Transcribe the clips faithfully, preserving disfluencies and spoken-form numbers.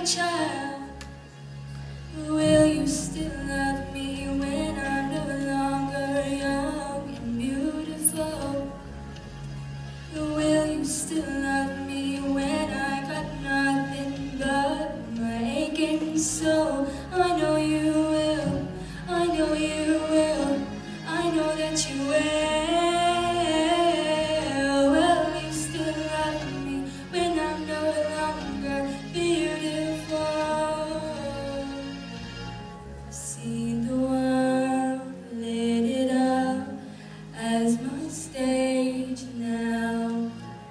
child. Will you still love me when I'm no longer young and beautiful? Will you still love me when I got nothing but my aching soul? I know you will, I know you will, I know that you will. Will you still love me when I'm no longer beautiful? I've seen the world, lit it up as my stage now,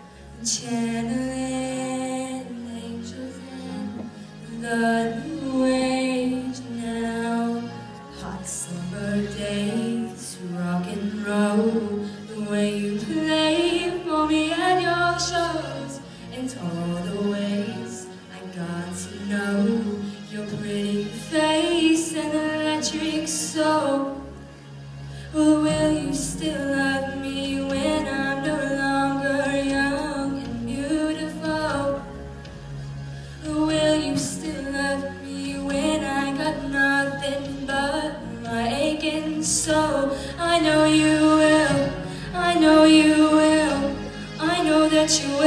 channeling angels in the new age now. Hot summer days, rock and roll, the way you play for me at your shows, and all the ways I got to know your pretty face and electric soul. Well, will you still love me when I'm no longer young and beautiful? Will you still love me when I got nothing but my aching soul? I know you will, I know you will, I know that you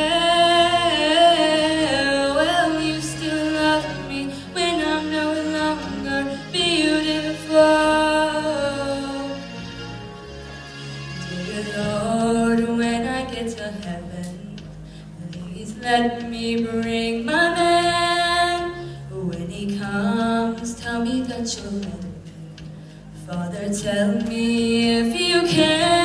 will. Will you still love me when I'm no longer beautiful? Dear Lord, when I get to heaven, please let me bring my man. When he comes, tell me that you'll let me. Father, tell me if you can.